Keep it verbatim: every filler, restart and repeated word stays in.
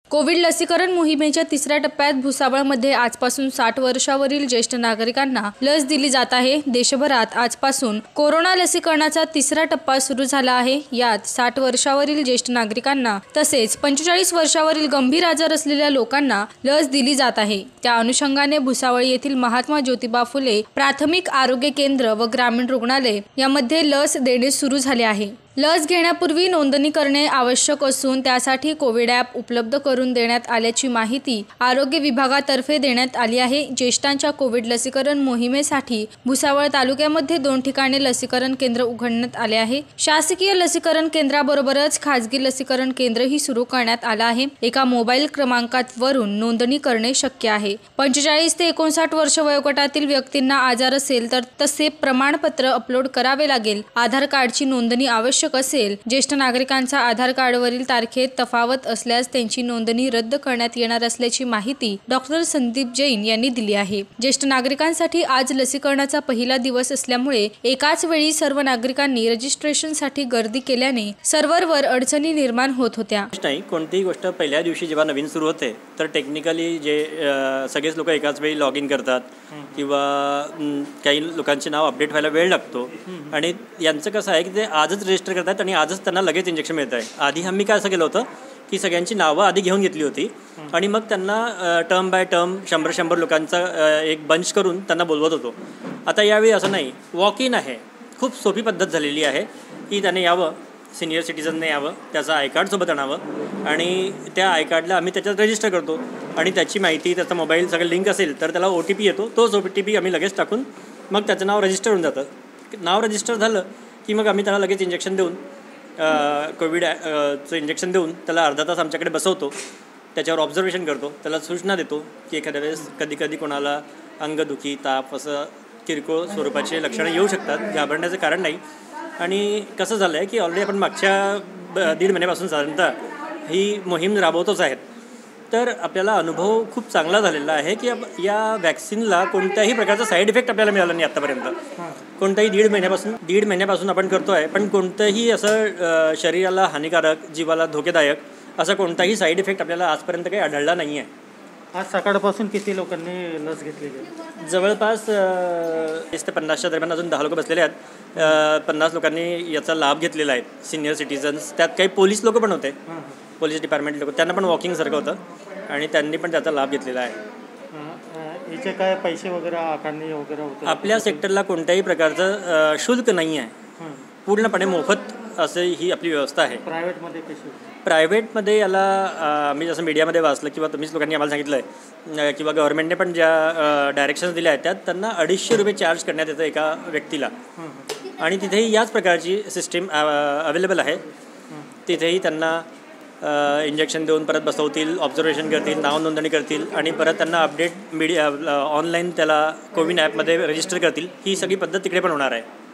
Covid लसीकरण मोहिमेच्या तिसऱ्या टप्प्यात भुसावळमध्ये आजपासून साठ वर्षावरील ज्येष्ठ नागरिकांना लस दिली जात आहे। देशभरात आजपासून कोरोना लसीकरणाचा तिसरा टप्पा सुरू झाला आहे। यात साठ वर्षावरील ज्येष्ठ नागरिकांना तसेच पंचेचाळीस वर्षावरील गंभीर आजार असलेल्या लोकांना लस दिली जात आहे। त्या अनुषंगाने भुसावळ येथील महात्मा ज्योतिबा फुले प्राथमिक आरोग्य केंद्र व ग्रामीण रुग्णालय यामध्ये लस देणे सुरू झाले आहे। लस घेण्यापूर्वी नोंदणी करणे आवश्यक असून त्यासाठी कोविड ॲप उपलब्ध करून देण्यात आल्याची माहिती आरोग्य विभागातर्फे देण्यात आली आहे। ज्येष्ठांच्या कोविड लसीकरण मोहिमेसाठी भुसावळ तालुक्यामध्ये दोन ठिकाणी लसीकरण केंद्र उघडण्यात आले आहे। शासकीय लसीकरण केंद्राबरोबरच खासगी लसीकरण केंद्रही सुरू करण्यात आलं आहे। एका मोबाईल क्रमांकावरून नोंदणी करणे शक्य आहे। पंचेचाळीस ते एकोणसाठ वर्ष वयोगटातील व्यक्तींना आजार असेल तर तसे प्रमाणपत्र अपलोड करावे लागेल। आधार कार्डची नोंदणी आवश्यक असेल। ज्येष्ठ नागरिकांचा आधार कार्डवरील तारखेत तफावत असल्यास त्यांची नोंदणी रद्द करण्यात येणार असल्याची माहिती डॉक्टर संदीप जैन यांनी दिली आहे। ज्येष्ठ नागरिकांसाठी आज लसीकरणाचा पहिला दिवस असल्यामुळे एकाच वेळी सर्व नागरिकांनी रजिस्ट्रेशनसाठी गर्दी केल्याने सर्व्हरवर अडचणी निर्माण होत होत्या। नाही, कोणतीही गोष्ट पहिल्या दिवशी जेव्हा नवीन सुरू होते तर टेक्निकली जे सगळेच लोक एकाच वेळी लॉग इन करतात किंवा काही लोकांचे नाव अपडेट व्हायला वेळ लागतो आणि यांचं कसं आहे की ते आजच रजिस्टर करतात आणि आजच त्यांना लगेच इंजेक्शन मिळत आहे। आधी आम्ही काय असं केलं होतं की सगळ्यांची नावं आधी घेऊन घेतली होती आणि मग त्यांना टर्म बाय टर्म शंभर शंभर लोकांचा एक बंच करून त्यांना बोलवत होतो। आता यावेळी असं नाही, वॉक इन आहे। खूप सोपी पद्धत झालेली आहे की त्याने यावं, सिनियर सिटीजनने यावं, त्याचं आय कार्ड सोबत आणावं आणि त्या आय कार्डला आम्ही त्याच्यात रजिस्टर करतो आणि त्याची माहिती, त्याचा मोबाईल सगळं लिंक असेल तर त्याला ओ टी पी येतो। तोच ओ टी पी आम्ही लगेच टाकून मग त्याचं नाव रजिस्टर होऊन जातं। नाव रजिस्टर झालं की मग आम्ही त्याला लगेच इंजेक्शन देऊन कोविड चं इंजेक्शन देऊन त्याला अर्धा तास आमच्याकडे बसवतो। त्याच्यावर ऑब्झर्वेशन करतो, त्याला सूचना देतो की एखाद्या वेळेस कधी कधी कोणाला अंगदुखी, ताप असं किरकोळ स्वरूपाचे लक्षणं येऊ शकतात। घाबरण्याचं कारण नाही। आणि कसं झालं आहे की ऑलरेडी आपण मागच्या दीड महिन्यापासून साधारणतः ही मोहीम राबवतोच आहेत, तर आपल्याला अनुभव खूप चांगला झालेला आहे की या वॅक्सिनला कोणत्याही प्रकारचा साईड इफेक्ट आपल्याला मिळाला नाही आत्तापर्यंत। कोणत्याही दीड महिन्यापासून दीड महिन्यापासून आपण करतो आहे, पण कोणतंही असं शरीराला हानिकारक, जीवाला धोकेदायक असा कोणताही साईड इफेक्ट आपल्याला आजपर्यंत काही आढळला नाही आहे। आज सकाळपासून किती लोकांनी लस घेतलेली आहे? जवळपास तीस ते पन्नासच्या दरम्यान अजून दहा लोक बसलेले आहेत। पन्नास लोकांनी याचा लाभ घेतलेला आहे, सिनियर सिटीजन्स, त्यात काही पोलीस लोक पण होते, पोलीस डिपार्टमेंट लोक, त्यांना पण वॉकिंगसारखं होतं आणि त्यांनी पण त्याचा लाभ घेतलेला आहे। याचे काय पैसे वगैरे आकारणी वगैरे होते? आपल्या सेक्टरला कोणत्याही प्रकारचं शुल्क नाही आहे, पूर्णपणे मोफत असे ही आपली व्यवस्था आहे। प्रायव्हेटमध्ये कशी? प्रायव्हेटमध्ये याला आम्ही जसं मीडियामध्ये वाचलं किंवा तुम्हीच लोकांनी आम्हाला सांगितलं आहे किंवा गव्हर्नमेंटने पण ज्या डायरेक्शन्स दिल्या आहेत त्यात त्यांना अडीचशे रुपये चार्ज करण्यात येतं एका व्यक्तीला आणि तिथेही याच प्रकारची सिस्टीम अवेलेबल आहे। तिथेही त्यांना इंजेक्शन देऊन परत बसवतील, ऑब्झर्वेशन करतील, नाव नोंदणी करतील आणि परत त्यांना अपडेट मीडिया ऑनलाईन त्याला कोविन ॲपमध्ये रजिस्टर करतील। ही सगळी पद्धत तिकडे पण होणार आहे।